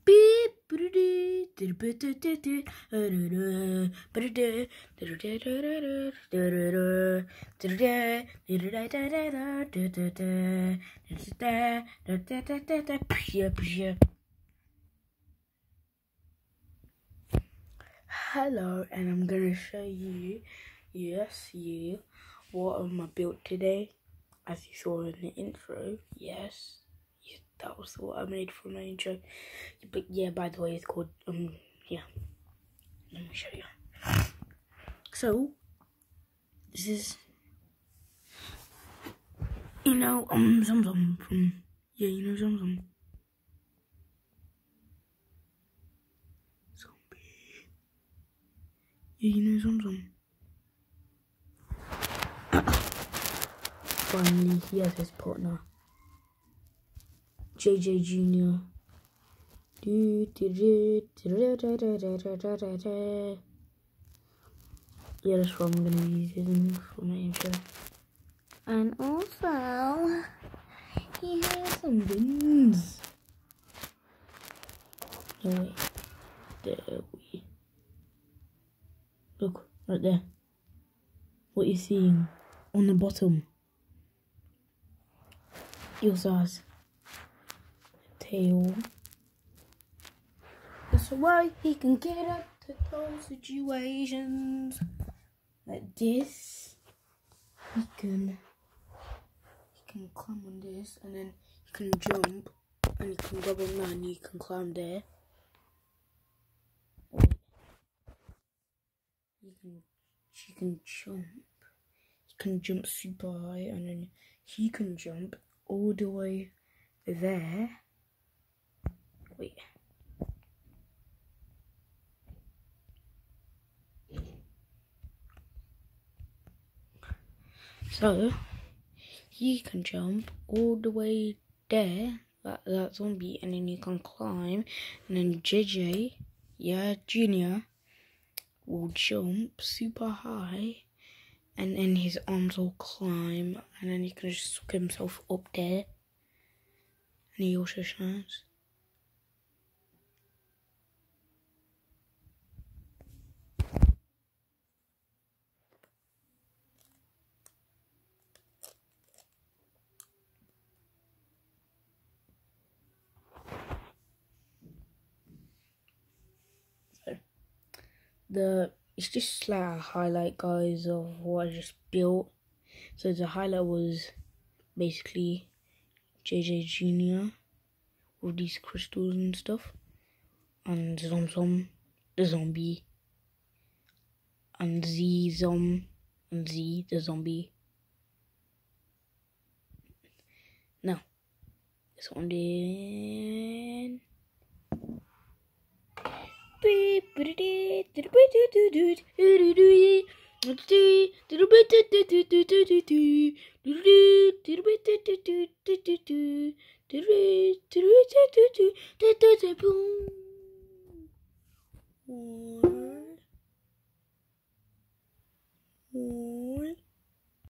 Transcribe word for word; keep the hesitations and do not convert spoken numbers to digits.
Hello, and I'm gonna show you, yes, you, what am I built today. As you saw in the intro, yes, yes, that was what I made for my intro. But yeah, by the way, it's called um, yeah. Let me show you. So this is, you know, um, Zum Zum from, yeah, you know, Zum Zum. Zombie. Yeah, you know, Zum Zum. Finally, he has his partner, J J Junior Do, do, do, do, do, do, do, do, do, do, do. Yeah, that's what I'm gonna use him for my intro. And also, he has some wings. No, wait. There we. Look, right there. What you're seeing on the bottom. He also has a tail. That's why he can get up to those situations. Like this. He can, he can climb on this, and then he can jump, and he can grab on that, and he can climb there. Or he can, she can jump. He can jump super high, and then he can jump all the way there. Wait. So he can jump all the way there, that, that zombie, and then he can climb, and then J J, yeah, Junior, will jump super high, and then his arms will climb, and then he can just suck himself up there, and he also shines. So the it's just like a highlight, guys, of what I just built. So the highlight was basically J J Junior with these crystals and stuff, and Zom Zom, the zombie, and Z Zom, and Z, the zombie. Now, this one then. One, one,